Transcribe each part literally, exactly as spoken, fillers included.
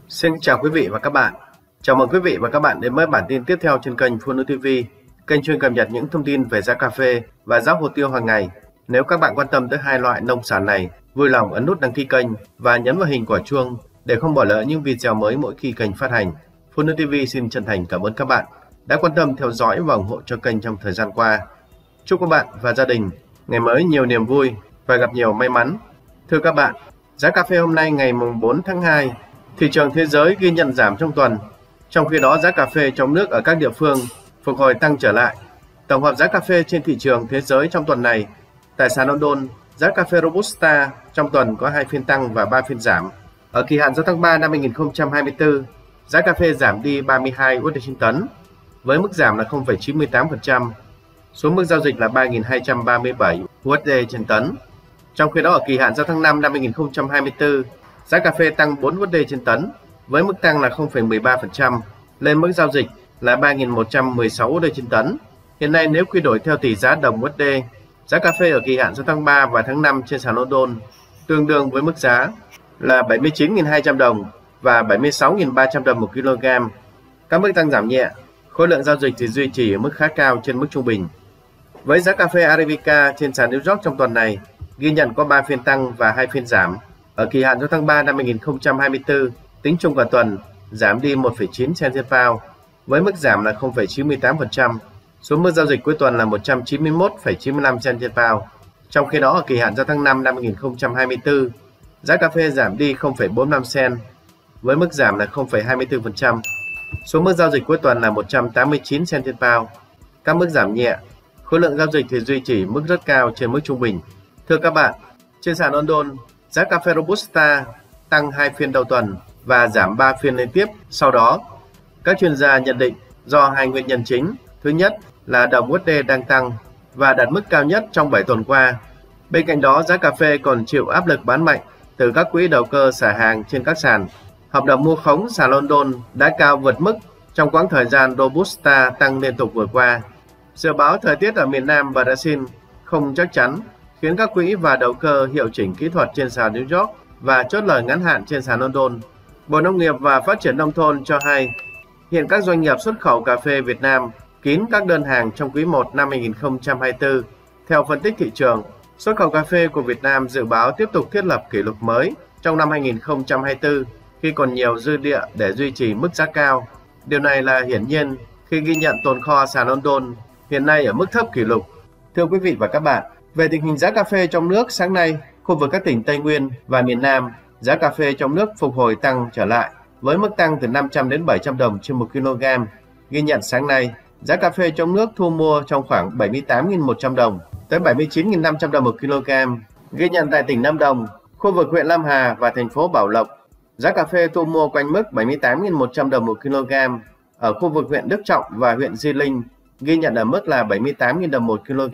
Xin chào quý vị và các bạn. Chào mừng quý vị và các bạn đến với bản tin tiếp theo trên kênh Full ti vi, kênh chuyên cập nhật những thông tin về giá cà phê và giá hồ tiêu hàng ngày. Nếu các bạn quan tâm tới hai loại nông sản này, vui lòng ấn nút đăng ký kênh và nhấn vào hình quả chuông để không bỏ lỡ những video mới mỗi khi kênh phát hành. Full ti vi xin chân thành cảm ơn các bạn đã quan tâm theo dõi và ủng hộ cho kênh trong thời gian qua. Chúc các bạn và gia đình ngày mới nhiều niềm vui và gặp nhiều may mắn. Thưa các bạn, giá cà phê hôm nay ngày bốn tháng hai, thị trường thế giới ghi nhận giảm trong tuần, trong khi đó giá cà phê trong nước ở các địa phương phục hồi tăng trở lại. Tổng hợp giá cà phê trên thị trường thế giới trong tuần này, tại sàn London, giá cà phê Robusta trong tuần có hai phiên tăng và ba phiên giảm. Ở kỳ hạn giao tháng ba năm hai nghìn không trăm hai mươi tư, giá cà phê giảm đi ba mươi hai đô la trên tấn, với mức giảm là không phẩy chín mươi tám phần trăm, xuống mức giao dịch là ba nghìn hai trăm ba mươi bảy đô la trên tấn. Trong khi đó ở kỳ hạn giao tháng năm năm hai nghìn không trăm hai mươi tư, giá cà phê tăng bốn đô la trên tấn, với mức tăng là không phẩy mười ba phần trăm, lên mức giao dịch là ba nghìn một trăm mười sáu đô la trên tấn. Hiện nay nếu quy đổi theo tỷ giá đồng u ét đê, giá cà phê ở kỳ hạn giao tháng ba và tháng năm trên sàn London tương đương với mức giá là bảy mươi chín nghìn hai trăm đồng và bảy mươi sáu nghìn ba trăm đồng một kg. Các mức tăng giảm nhẹ, khối lượng giao dịch thì duy trì ở mức khá cao trên mức trung bình. Với giá cà phê Arabica trên sàn New York trong tuần này, ghi nhận có ba phiên tăng và hai phiên giảm. Ở kỳ hạn giao tháng ba năm hai nghìn không trăm hai mươi tư, tính chung cả tuần, giảm đi một phẩy chín cent trên pound, với mức giảm là không phẩy chín mươi tám phần trăm, xuống mức giao dịch cuối tuần là một trăm chín mươi mốt phẩy chín mươi lăm cent trên pound. Trong khi đó ở kỳ hạn giao tháng năm năm hai nghìn không trăm hai mươi tư, giá cà phê giảm đi không phẩy bốn mươi lăm cent, với mức giảm là không phẩy hai mươi tư phần trăm, xuống mức giao dịch cuối tuần là một trăm tám mươi chín cent trên pound. Các mức giảm nhẹ, khối lượng giao dịch thì duy trì mức rất cao trên mức trung bình. Thưa các bạn, trên sàn London, giá cà phê Robusta tăng hai phiên đầu tuần và giảm ba phiên liên tiếp sau đó. Các chuyên gia nhận định do hai nguyên nhân chính. Thứ nhất là đồng u ét đê đang tăng và đạt mức cao nhất trong bảy tuần qua. Bên cạnh đó, giá cà phê còn chịu áp lực bán mạnh từ các quỹ đầu cơ xả hàng trên các sàn. Hợp đồng mua khống sàn London đã cao vượt mức trong quãng thời gian Robusta tăng liên tục vừa qua. Dự báo thời tiết ở miền Nam Brazil không chắc chắn, khiến các quỹ và đầu cơ hiệu chỉnh kỹ thuật trên sàn New York và chốt lời ngắn hạn trên sàn London. Bộ Nông nghiệp và Phát triển Nông thôn cho hay, hiện các doanh nghiệp xuất khẩu cà phê Việt Nam kín các đơn hàng trong quý một năm hai nghìn không trăm hai mươi tư. Theo phân tích thị trường, xuất khẩu cà phê của Việt Nam dự báo tiếp tục thiết lập kỷ lục mới trong năm hai nghìn không trăm hai mươi tư khi còn nhiều dư địa để duy trì mức giá cao. Điều này là hiển nhiên khi ghi nhận tồn kho sàn London hiện nay ở mức thấp kỷ lục. Thưa quý vị và các bạn, về tình hình giá cà phê trong nước sáng nay, khu vực các tỉnh Tây Nguyên và miền Nam, giá cà phê trong nước phục hồi tăng trở lại với mức tăng từ năm trăm đến bảy trăm đồng trên một kg. Ghi nhận sáng nay, giá cà phê trong nước thu mua trong khoảng bảy mươi tám nghìn một trăm đồng tới bảy mươi chín nghìn năm trăm đồng một kg. Ghi nhận tại tỉnh Lâm Đồng, khu vực huyện Lâm Hà và thành phố Bảo Lộc, giá cà phê thu mua quanh mức bảy mươi tám nghìn một trăm đồng một kg. Ở khu vực huyện Đức Trọng và huyện Di Linh, ghi nhận ở mức là bảy mươi tám nghìn đồng một kg.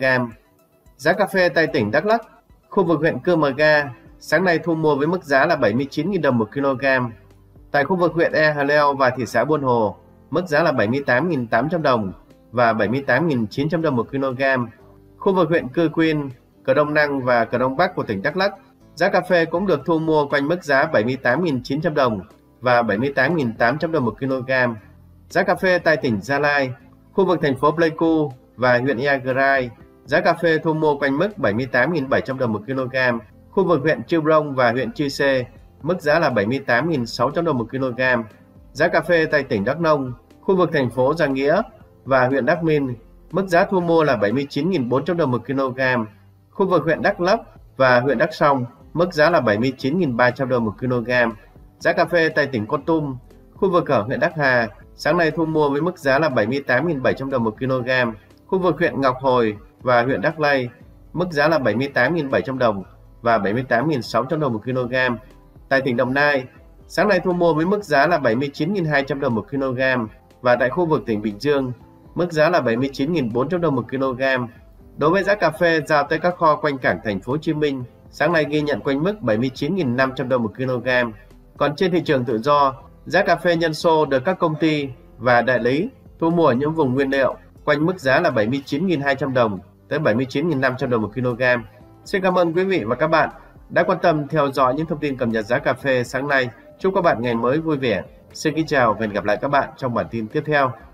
Giá cà phê tại tỉnh Đắk Lắk, khu vực huyện Cư Mờ Ga, sáng nay thu mua với mức giá là bảy mươi chín nghìn đồng một kg. Tại khu vực huyện E Hà Leo và thị xã Buôn Hồ, mức giá là bảy mươi tám nghìn tám trăm đồng và bảy mươi tám nghìn chín trăm đồng một kg. Khu vực huyện Cư Quyên, Cờ Đông Năng và Cờ Đông Bắc của tỉnh Đắk Lắk, giá cà phê cũng được thu mua quanh mức giá bảy mươi tám nghìn chín trăm đồng và bảy mươi tám nghìn tám trăm đồng một kg. Giá cà phê tại tỉnh Gia Lai, khu vực thành phố Pleiku và huyện Iagrai, giá cà phê thu mua quanh mức bảy mươi tám nghìn bảy trăm đồng một kg. Khu vực huyện Chư Prong và huyện Chư Sê, mức giá là bảy mươi tám nghìn sáu trăm đồng một kg. Giá cà phê tại tỉnh Đắk Nông, khu vực thành phố Giang Nghĩa và huyện Đắk Minh, mức giá thu mua là bảy mươi chín nghìn bốn trăm đồng một kg. Khu vực huyện Đắk Lắk và huyện Đắk Song, mức giá là bảy mươi chín nghìn ba trăm đồng một kg. Giá cà phê tại tỉnh Kon Tum, khu vực ở huyện Đắk Hà, sáng nay thu mua với mức giá là bảy mươi tám nghìn bảy trăm đồng một kg. Khu vực huyện Ngọc Hồi và huyện Đắk Lây, mức giá là bảy mươi tám nghìn bảy trăm đồng và bảy mươi tám nghìn sáu trăm đồng một kg. Tại tỉnh Đồng Nai, sáng nay thu mua với mức giá là bảy mươi chín nghìn hai trăm đồng một kg và tại khu vực tỉnh Bình Dương, mức giá là bảy mươi chín nghìn bốn trăm đồng một kg. Đối với giá cà phê giao tới các kho quanh cảng thành phố Hồ Chí Minh, sáng nay ghi nhận quanh mức bảy mươi chín nghìn năm trăm đồng một kg. Còn trên thị trường tự do, giá cà phê nhân xô được các công ty và đại lý thu mua ở những vùng nguyên liệu quanh mức giá là bảy mươi chín nghìn hai trăm đồng tới bảy mươi chín nghìn năm trăm đồng một kg. Xin cảm ơn quý vị và các bạn đã quan tâm theo dõi những thông tin cập nhật giá cà phê sáng nay. Chúc các bạn ngày mới vui vẻ. Xin kính chào và hẹn gặp lại các bạn trong bản tin tiếp theo.